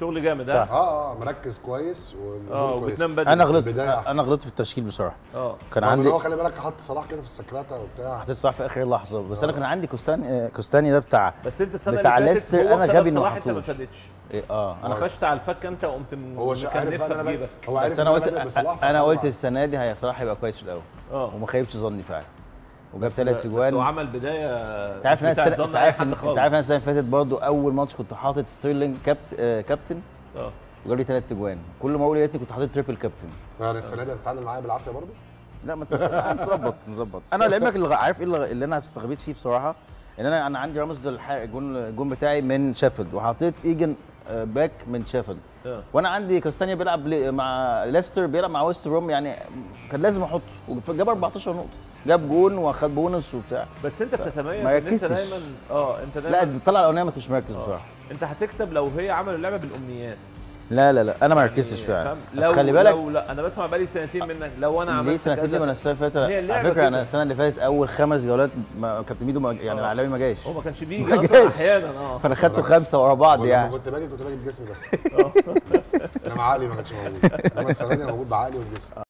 شغل جامد. صح. مركز كويس وبتنام بدري. انا غلطت في التشكيل بصراحه. كان عندي هو خلي بالك حط صلاح كده في السكراته وبتاع، حطيت صلاح في اخر لحظه، بس انا كان عندي كوستاني ده بتاع بس انت السنه بتاع اللي ليستر، انا غبي انه ما انت ما حطوش. فادتش. انا خشت على الفك انت وقمت هو عارف انا هو عارف بس انا قلت السنه دي هي صلاح هيبقى كويس في الاول وما خيبش ظني فعلا، وجاب 3 اجوان وعمل بدايه. انت عارف الناس السنه اللي فاتت برضه اول ماتش كنت حاطط ستيرلينج كابتن وجاب لي 3 اجوان، كل ما اقول يا ريتني كنت حاطط تريبل كابتن. يعني السنه دي هتتعادل معايا بالعافيه برضه؟ لا ما نظبط. انا لعلمك اللي عارف ايه اللي انا استغبيت فيه بصراحه، ان انا عندي رامز الجون بتاعي من شيفيلد، وحطيت ايجن باك من شيفيلد، وانا عندي كاستانيا بيلعب مع ليستر، بيلعب مع ويست بروم، يعني كان لازم احطه، وجاب 14 نقطه، جاب جون واخد بونص وبتاع. بس انت بتتميز ان انت دايما انت دايما لا الطلعه الاولانيه ما كنتش مركز بصراحه. انت هتكسب لو هي عملوا اللعبه بالامنيات. لا انا ما ركزتش فعلا، بس خلي بالك لا انا بسمع بقالي سنتين منك، لو انا عملت سنتين دي، انا السنه اللي فاتت على فكره، انا السنه اللي فاتت اول 5 جولات كابتن ميدو يعني العلوي ما جاش، هو ما كانش بيجي اصلا احيانا فانا خدته 5 ورا بعض يعني. كنت باجي بجسمي بس. انا عقلي ما كانش موجود، انما السنه دي انا موجود بعقلي وبجسمي.